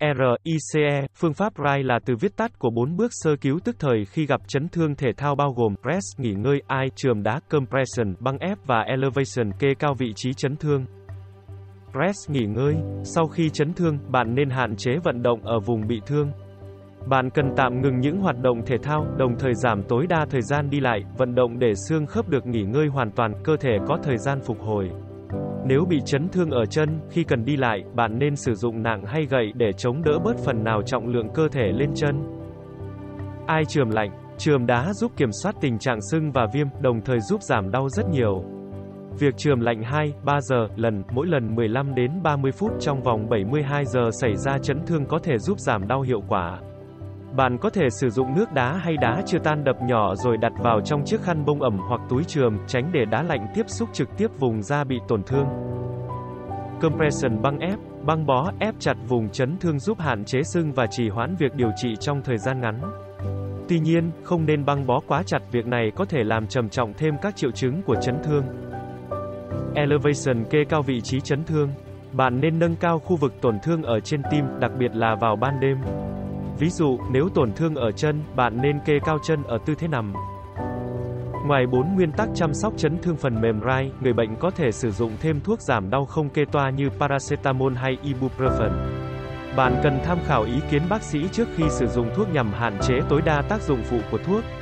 RICE, phương pháp RICE là từ viết tắt của 4 bước sơ cứu tức thời khi gặp chấn thương thể thao bao gồm press, nghỉ ngơi, I, chườm đá, compression, băng ép và elevation, kê cao vị trí chấn thương. Press, nghỉ ngơi. Sau khi chấn thương, bạn nên hạn chế vận động ở vùng bị thương. Bạn cần tạm ngừng những hoạt động thể thao, đồng thời giảm tối đa thời gian đi lại, vận động để xương khớp được nghỉ ngơi hoàn toàn, cơ thể có thời gian phục hồi. Nếu bị chấn thương ở chân, khi cần đi lại, bạn nên sử dụng nạng hay gậy để chống đỡ bớt phần nào trọng lượng cơ thể lên chân. Ai chườm lạnh, chườm đá giúp kiểm soát tình trạng sưng và viêm, đồng thời giúp giảm đau rất nhiều. Việc chườm lạnh 2-3 giờ lần, mỗi lần 15 đến 30 phút trong vòng 72 giờ xảy ra chấn thương có thể giúp giảm đau hiệu quả. Bạn có thể sử dụng nước đá hay đá chưa tan đập nhỏ rồi đặt vào trong chiếc khăn bông ẩm hoặc túi chườm, tránh để đá lạnh tiếp xúc trực tiếp vùng da bị tổn thương. Compression, băng ép, băng bó, ép chặt vùng chấn thương giúp hạn chế sưng và trì hoãn việc điều trị trong thời gian ngắn. Tuy nhiên, không nên băng bó quá chặt, việc này có thể làm trầm trọng thêm các triệu chứng của chấn thương. Elevation, kê cao vị trí chấn thương. Bạn nên nâng cao khu vực tổn thương ở trên tim, đặc biệt là vào ban đêm. Ví dụ, nếu tổn thương ở chân, bạn nên kê cao chân ở tư thế nằm. Ngoài 4 nguyên tắc chăm sóc chấn thương phần mềm RICE, người bệnh có thể sử dụng thêm thuốc giảm đau không kê toa như paracetamol hay ibuprofen. Bạn cần tham khảo ý kiến bác sĩ trước khi sử dụng thuốc nhằm hạn chế tối đa tác dụng phụ của thuốc.